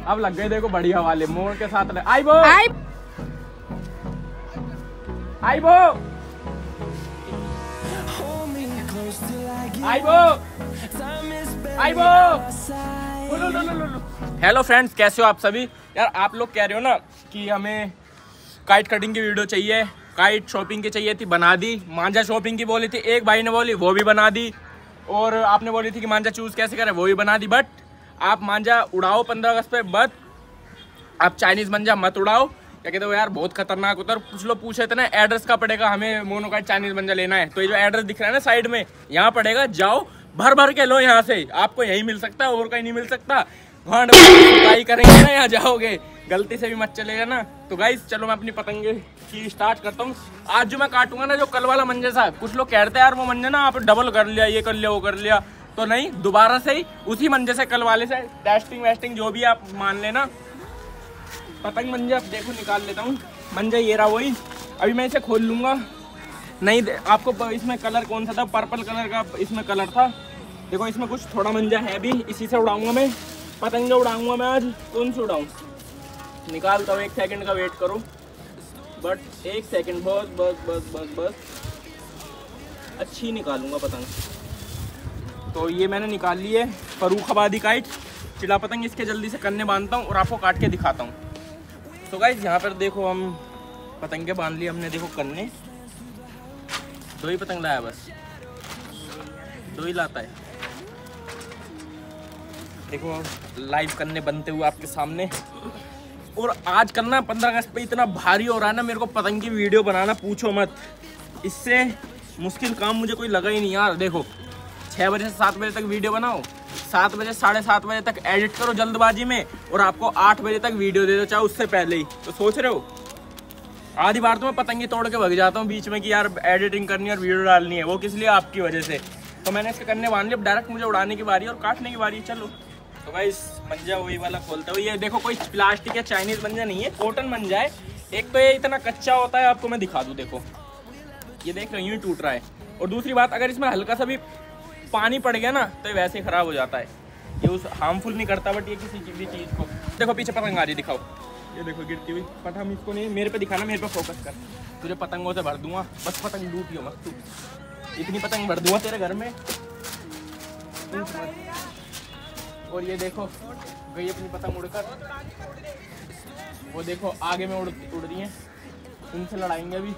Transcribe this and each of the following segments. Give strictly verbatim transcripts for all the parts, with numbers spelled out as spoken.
अब लग गए देखो बढ़िया वाले मोड़ के साथ। आई वो आई आई वो आई वो आई वो। हेलो फ्रेंड्स, कैसे हो आप सभी? यार आप लोग कह रहे हो ना कि हमें काइट कटिंग की वीडियो चाहिए, काइट शॉपिंग की चाहिए थी, बना दी। मांझा शॉपिंग की बोली थी, एक भाई ने बोली वो भी बना दी। और आपने बोली थी कि मांझा चूज कैसे करें, वो भी बना दी। बट आप मांझा उड़ाओ पंद्रह अगस्त पे, बट आप चाइनीज मांझा मत उड़ाओ। क्या कहते हो यार, बहुत खतरनाक होता है। कुछ लोग पूछे थे ना एड्रेस का पड़ेगा, हमें मोनोकाइट चाइनीज मांझा लेना है, तो ये जो एड्रेस दिख रहा है ना साइड में, यहाँ पड़ेगा। जाओ भर भर के लो यहाँ से, आपको यही मिल सकता है और कहीं नहीं मिल सकता। ट्राई करेंगे ना, यहाँ जाओगे, गलती से भी मत चलेगा ना। तो गाइस चलो मैं अपनी पतंगे की स्टार्ट करता हूँ। आज जो मैं काटूंगा ना, जो कल वाला मंजा था, कुछ लोग कहते हैं यार वो मंजा ना आप डबल कर लिया, ये कर लिया, वो कर लिया। तो नहीं, दोबारा से ही उसी मंजे से, कल वाले से टेस्टिंग वेस्टिंग जो भी आप मान लेना। पतंग मंजा देखो निकाल लेता हूँ। मंजा ये रहा वही। अभी मैं इसे खोल लूंगा। नहीं आपको इसमें कलर कौन सा था, पर्पल कलर का इसमें कलर था। देखो इसमें कुछ थोड़ा मंजा है भी, इसी से उड़ाऊंगा मैं पतंगे। उड़ाऊंगा मैं आज। कौन सी उड़ाऊँ? निकालता हूँ, एक सेकंड का वेट करो। बट एक सेकंड, बस बस बस बस बस अच्छी निकालूंगा पतंग। तो ये मैंने निकाल ली है फर्रुखाबादी काइट चिड़ा पतंग। इसके जल्दी से कन्ने बांधता हूँ और आपको काट के दिखाता हूँ। तो गाइस यहाँ पर देखो हम पतंगे बांध लिए हमने। देखो कन्ने, दो ही पतंग लाया, बस दो ही लाता है। देखो लाइव कन्ने बनते हुए आपके सामने। और आज करना पंद्रह अगस्त पे इतना भारी हो रहा है ना, मेरे को पतंग की वीडियो बनाना पूछो मत। इससे मुश्किल काम मुझे कोई लगा ही नहीं यार। देखो छः बजे से सात बजे तक वीडियो बनाओ, सात बजे साढ़े सात बजे तक एडिट करो जल्दबाजी में, और आपको आठ बजे तक वीडियो दे दो, चाहे उससे पहले ही। तो सोच रहे हो, आधी बार तो मैं पतंगी तोड़ के भग जाता हूँ बीच में कि यार एडिटिंग करनी है और वीडियो डालनी है, वो किस लिए? आपकी वजह से। तो मैंने इसके करने बांध लिया। अब डायरेक्ट मुझे उड़ाने की बारी और काटने की बारी। चलो तो भाई इस मंजा वही वाला खोलता हूँ। ये देखो कोई प्लास्टिक या चाइनीज मंजा नहीं है, कॉटन मंजा है। एक तो ये इतना कच्चा होता है, आपको मैं दिखा दूँ। देखो ये देख रहे हो, यूँ टूट रहा है। और दूसरी बात, अगर इसमें हल्का सा भी पानी पड़ गया ना तो ये वैसे ही खराब हो जाता है। ये उस हार्मफुल नहीं करता, बट ये किसी भी चीज़ को। देखो पीछे पतंग आ रही, दिखाओ। ये देखो गिरती हुई। बट हम इसको नहीं, मेरे पे दिखाना, मेरे पे फोकस कर। तुझे पतंगों से भर दूंगा, बस पतंग लूटियो मत तू। इतनी पतंग भर दूंगा तेरे घर में। और ये देखो गई अपनी पतंग उड़कर। वो देखो आगे में उड़ उड़ रही है, उनसे लड़ाएंगे अभी।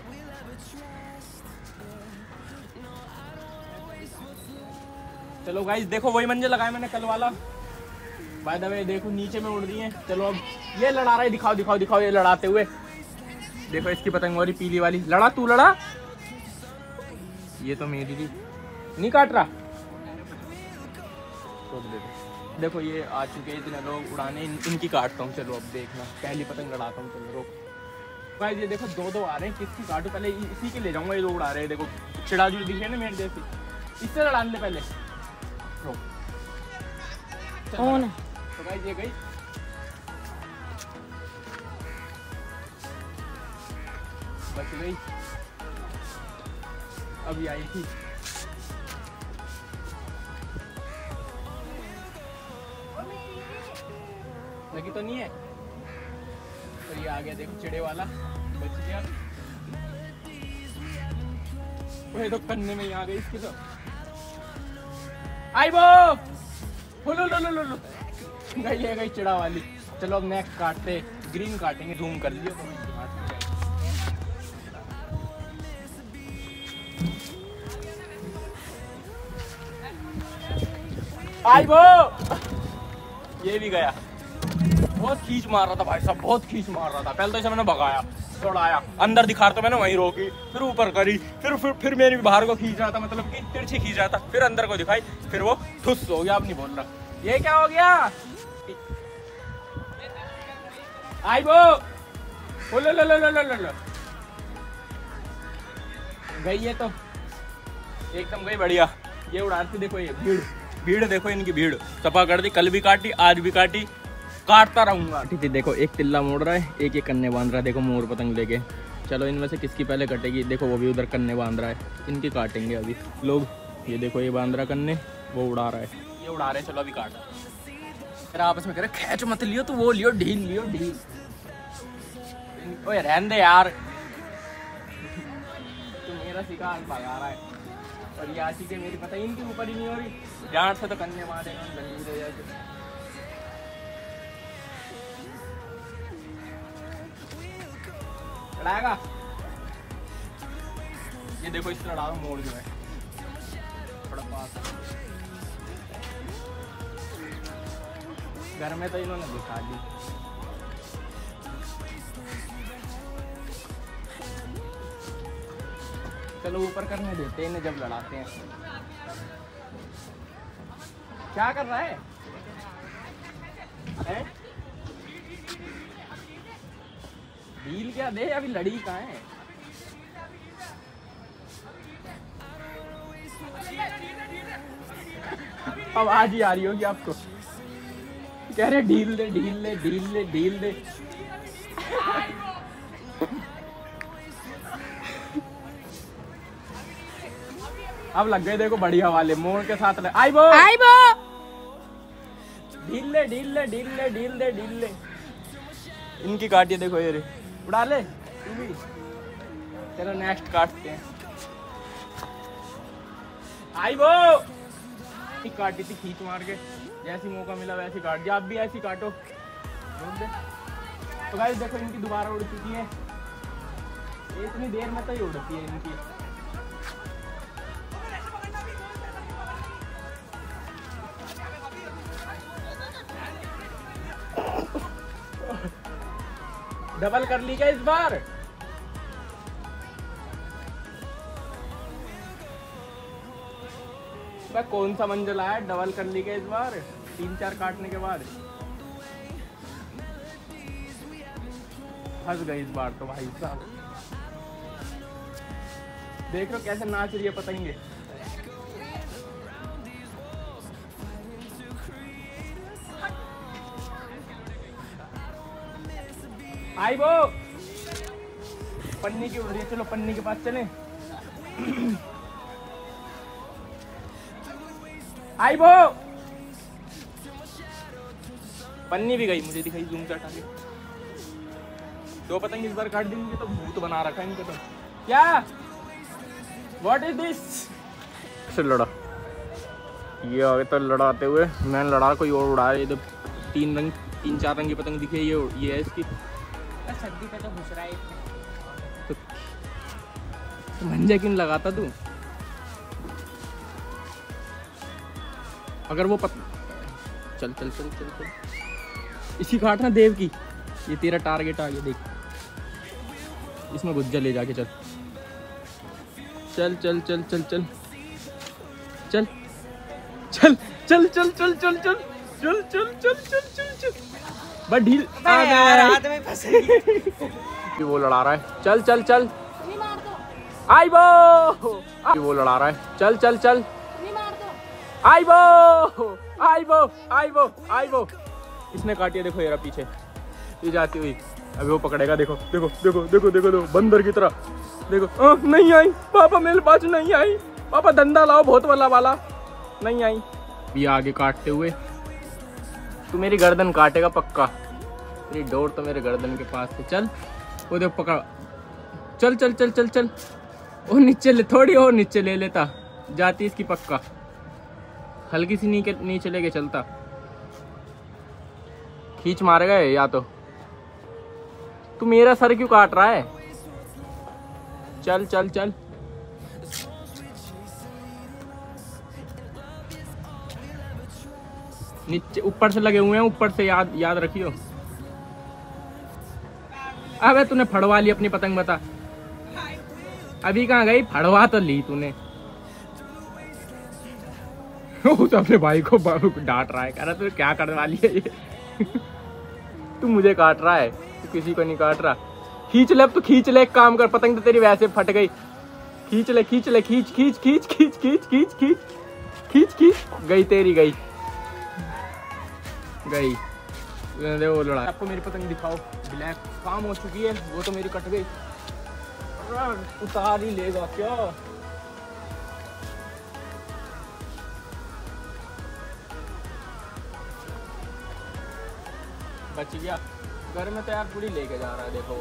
चलो गाइस देखो वही मंजे लगाए मैंने कल वाला। बाय द वे देखो नीचे में उड़ रही है। चलो अब ये लड़ा रहा है, दिखाओ दिखाओ दिखाओ ये लड़ाते हुए। देखो इसकी पतंग वाली पीली वाली। लड़ा तू, लड़ा। ये तो मेरी थी, नहीं काट रहा। तो देखो देखो ये आ चुके हैं इतने लोग उड़ाने, इन, इनकी काटता हूँ। चलो अब देखना, पहली पतंग लड़ाता हूँ। चलो रोक गाइस, ये देखो दो दो आ रहे हैं, किसकी काटू? पहले इसी के ले जाऊंगा। ये दो उड़ा रहे हैं, देखो चिड़ा जो दिखे ना मेरे जैसी, इससे लड़ाने ले पहले। कौन है? तो गाइस ये गई, बच गई। अभी आई थी। लगी तो नहीं है, तो ये आ गया देखो चिड़े वाला, बच गया। वो तो कन्ने में ही आ गई इसकी। तो आई वो लो लो लो लो लो गई है, गई चिड़ा वाली। चलो अब नेक्स्ट काटते, ग्रीन काटेंगे। जूम कर लियो तो आई वो, ये भी गया। बहुत खींच मार रहा था भाई साहब, बहुत खींच मार रहा था। पहले तो इसे मैंने भगाया, दौड़ाया, अंदर दिखा तो मैंने वहीं रोकी, फिर ऊपर करी, फिर फिर फिर मेरी बाहर को खींच रहा था, मतलब कि तिरछी खींच रहा था, फिर अंदर को दिखाई, फिर वो ठुस हो गया। अब नहीं बोल रहा। ये क्या हो गया? आई वो लो लो लो लो लो लो गई है, तो एकदम गई बढ़िया। ये उड़ाती देखो, ये भीड़ भीड़ देखो, इनकी भीड़ सफा कर दी। कल भी काटी, आज भी काटी, काटता रहूंगा। ठीक है देखो, एक तिल्ला मोड़ रहा है, एक एक कन्ने बांध रहा है। देखो मोर पतंग लेके। चलो इनमें से किसकी पहले कटेगी? देखो वो भी उधर कन्ने बांध रहा है, इनकी काटेंगे अभी लोग। ये देखो ये बांध रहा कन्ने, वो उड़ा रहा है, ये उड़ा रहे। चलो अभी काट। फिर आपस में कह रहे खैच मत लियो, तो वो लियो ढील लियो ढील। ओए रहने दे यार, तू मेरा शिकार भगा रहा है और ये आशी के मेरी पता ही इनके ऊपर ही नहीं हो रही। डांट से तो कन्या मारे लड़ाएगा। ये देखो इस लड़ाओ मोड़ जो है थोड़ा पास। घर में तो इन्होंने दिखा दी। चलो ऊपर करने देते हैं इन्हें जब लड़ाते हैं। क्या कर रहा है, है? डील क्या दे, अभी लड़ी कहाँ है? आवाज ही आ रही होगी आपको, कह रहे ढील दे ढील दे ढील दे ढील दे। अब लग गए देखो बढ़िया वाले मोड़ के साथ ले। आई वो आई वो ढील ले ढील ले ढील ले ढील दे ढील ले। इनकी काटिए देखो ये रे, उड़ा ले तू भी। चलो नेक्स्ट काटते हैं। आई वो काटी थी खींच मार के, जैसी मौका मिला वैसी काट दिया। आप भी ऐसी काटो। तो गाइस देखो इनकी दोबारा उड़ चुकी है, इतनी देर में तो ही उड़ती है इनकी। डबल कर ली क्या इस बार? कौन सा मंजिल आया, डबल कर ली क्या इस बार तीन चार काटने के बाद? फंस गई इस बार तो भाई साहब। देख लो कैसे नाच रही है पतंगे। आई वो पन्नी की उड़ रही है। चलो पन्नी के पास चलें। आई वो पन्नी भी गई, मुझे दिखाई जूम से हटा के। दो पतंग इस बार काट देंगे तो भूत बना रखा है इनके। तो क्या व्हाट इज दिस? से लड़ा ये आगे तो लड़ाते हुए मैंने लड़ा, कोई और उड़ा है। तो तीन रंग तीन चार रंग की पतंग दिखे। ये ये है इसकी सर्दी पे तो घुस रहा है। तो, तो मंजा क्यों लगाता तू? अगर वो पत... चल चल चल चल चल इसी काटना देव की। ये तेरा टारगेट आ गया देख, इसमें गुज्जा ले जाके। चल चल चल चल चल चल चल चल चल चल चल चल चल चल चल चल चल चल चल बस ढील हाथ में फंसेगी। वो लड़ा रहा है, चल चल चल आई वो वो लड़ा रहा है, चल चल चल आई वो आई वो आई वो आई वो। इसने काटिया देखो ये रहा पीछे, ये जाती हुई। अभी वो पकड़ेगा। देखो देखो देखो देखो देखो देखो बंदर की तरह। देखो आ, नहीं आई पापा, मेरे पास नहीं आई पापा, धंधा लाओ बहुत वाला वाला। नहीं आई। ये आगे काटते हुए तू मेरी गर्दन काटेगा पक्का। तेरी डोर तो मेरे गर्दन के पास है। चल वो देखो पकड़। चल चल चल चल चल वो नीचे ले, थोड़ी और नीचे ले लेता, जाती इसकी पक्का। हल्की सी नीचे नीचे लेके चलता, खींच मारेगा या तो। तू मेरा सर क्यों काट रहा है? चल चल चल नीचे ऊपर से लगे हुए हैं, ऊपर से याद याद रखियो। अबे तूने फड़वा ली अपनी पतंग, बता अभी कहाँ गई? फड़वा तो ली तूने। उस अपने भाई को डांट रहा है, कह रहा तू क्या करने वाली है ये? तू मुझे काट रहा है, तू किसी को नहीं काट रहा। खींच ले अब तो, खींच ले। एक काम कर, पतंग तो तेरी वैसे फट गई। खींच ले खींच ले खींच खींच खींच खींच खींच खींच खींच खींच खींच गई तेरी, गई गई। वो लड़ा। आपको मेरी पतंग दिखाओ। ब्लैक काम हो चुकी है, वो तो मेरी कट गई। उतार ही लेगा क्या? बच गया। घर में तो यार पूरी लेके जा रहा है, देखो।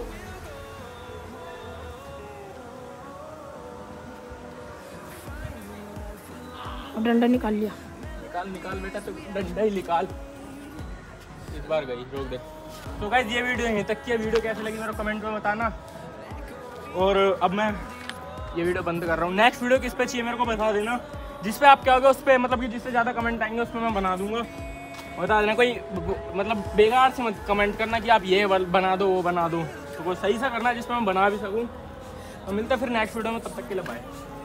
डंडा निकाल लिया। निकाल निकाल बेटा, तो डंडा ही निकाल। इस बार गई, रोक दे। तो गाइस ये वीडियो यहीं तक की है। वीडियो कैसी लगी मेरे कमेंट में बताना। और अब मैं ये वीडियो बंद कर रहा हूँ। नेक्स्ट वीडियो किस पे चाहिए मेरे को बता देना, जिस पे आप क्या होगा उस पर, मतलब कि जिससे ज़्यादा कमेंट आएंगे उस पर मैं बना दूंगा। बता देना, कोई मतलब बेकार से मत कमेंट करना कि आप ये बना दो वो बना दो, तो कोई सही सा करना जिसमें मैं बना भी सकूँ। तो मिलते हैं फिर नेक्स्ट वीडियो में, तब तक के लिए बाय।